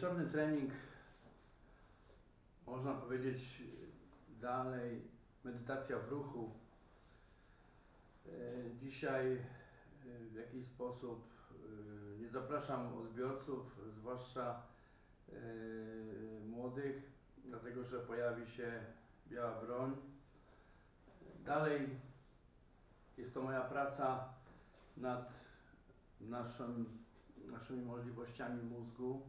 Wieczorny trening, można powiedzieć dalej, medytacja w ruchu. Dzisiaj w jakiś sposób nie zapraszam odbiorców, zwłaszcza młodych, dlatego że pojawi się biała broń. Dalej jest to moja praca nad naszymi możliwościami mózgu.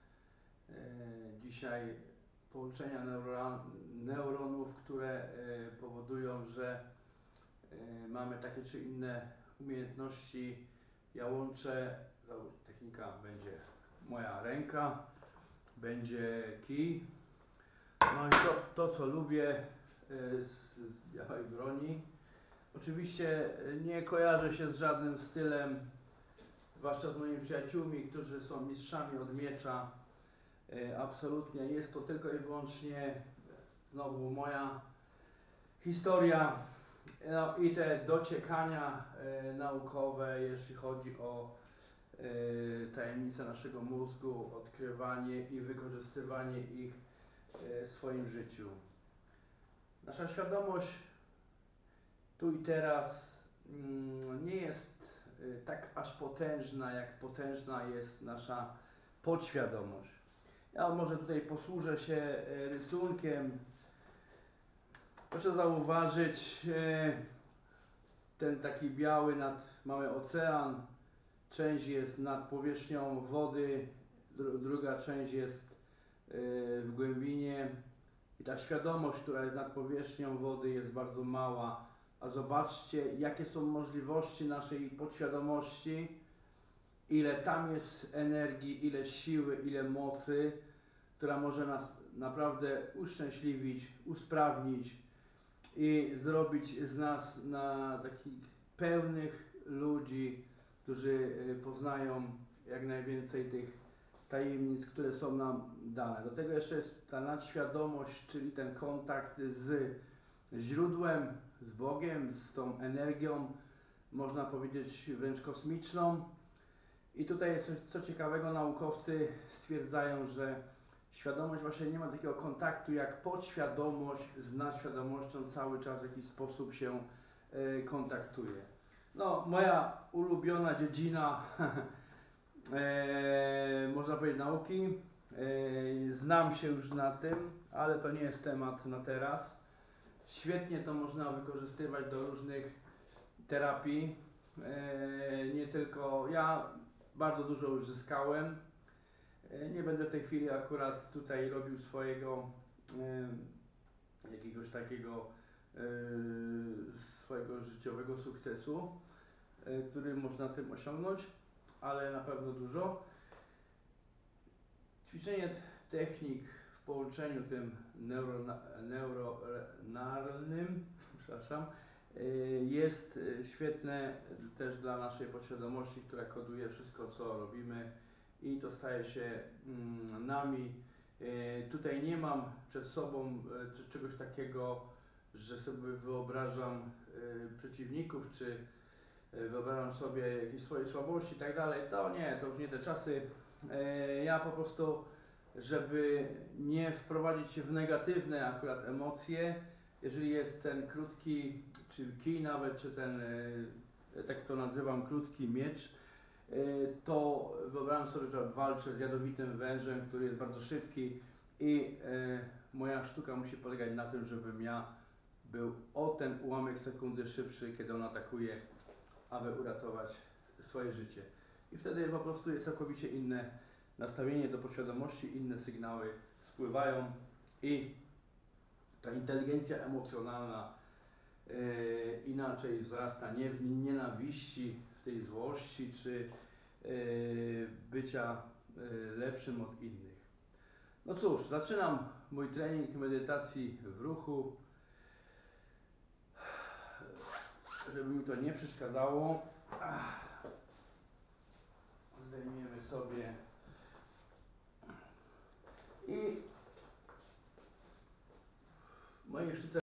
Dzisiaj połączenia neuronów, które powodują, że mamy takie czy inne umiejętności. Ja łączę, technika będzie moja ręka, będzie kij. No i to co lubię z białej broni. Oczywiście nie kojarzę się z żadnym stylem, zwłaszcza z moimi przyjaciółmi, którzy są mistrzami od miecza. Absolutnie jest to tylko i wyłącznie znowu moja historia, no i te dociekania naukowe, jeśli chodzi o tajemnice naszego mózgu, odkrywanie i wykorzystywanie ich w swoim życiu. Nasza świadomość tu i teraz nie jest tak aż potężna, jak potężna jest nasza podświadomość. Ja może tutaj posłużę się rysunkiem. Proszę zauważyć ten taki biały mamy ocean, część jest nad powierzchnią wody, druga część jest w głębinie i ta świadomość, która jest nad powierzchnią wody, jest bardzo mała. A zobaczcie, jakie są możliwości naszej podświadomości, ile tam jest energii, ile siły, ile mocy, która może nas naprawdę uszczęśliwić, usprawnić i zrobić z nas na takich pełnych ludzi, którzy poznają jak najwięcej tych tajemnic, które są nam dane. Do tego jeszcze jest ta nadświadomość, czyli ten kontakt z źródłem, z Bogiem, z tą energią, można powiedzieć wręcz kosmiczną. I tutaj jest coś, co ciekawego, naukowcy stwierdzają, że świadomość właśnie nie ma takiego kontaktu jak podświadomość z nadświadomością, cały czas w jakiś sposób się kontaktuje. No, moja ulubiona dziedzina, można powiedzieć, nauki. Znam się już na tym, ale to nie jest temat na teraz. Świetnie to można wykorzystywać do różnych terapii. Nie tylko ja bardzo dużo już zyskałem. Nie będę w tej chwili akurat tutaj robił swojego jakiegoś takiego swojego życiowego sukcesu, który można tym osiągnąć, ale na pewno dużo. Ćwiczenie technik w połączeniu tym neuronalnym, przepraszam, jest świetne też dla naszej podświadomości, która koduje wszystko, co robimy i to staje się nami. Tutaj nie mam przed sobą czegoś takiego, że sobie wyobrażam przeciwników, czy wyobrażam sobie jakieś swoje słabości i tak dalej. To nie, to już nie te czasy. Ja po prostu, żeby nie wprowadzić się w negatywne akurat emocje, jeżeli jest ten krótki, czy kij nawet, czy ten, tak to nazywam, krótki miecz, to wyobrażam sobie, że walczę z jadowitym wężem, który jest bardzo szybki i moja sztuka musi polegać na tym, żebym ja był o ten ułamek sekundy szybszy, kiedy on atakuje, aby uratować swoje życie. I wtedy po prostu jest całkowicie inne nastawienie do podświadomości, inne sygnały spływają i ta inteligencja emocjonalna inaczej wzrasta, nie w nienawiści, w tej złości, czy bycia lepszym od innych. No cóż, zaczynam mój trening medytacji w ruchu, żeby mi to nie przeszkadzało. Zdejmiemy sobie i w mojej sztuce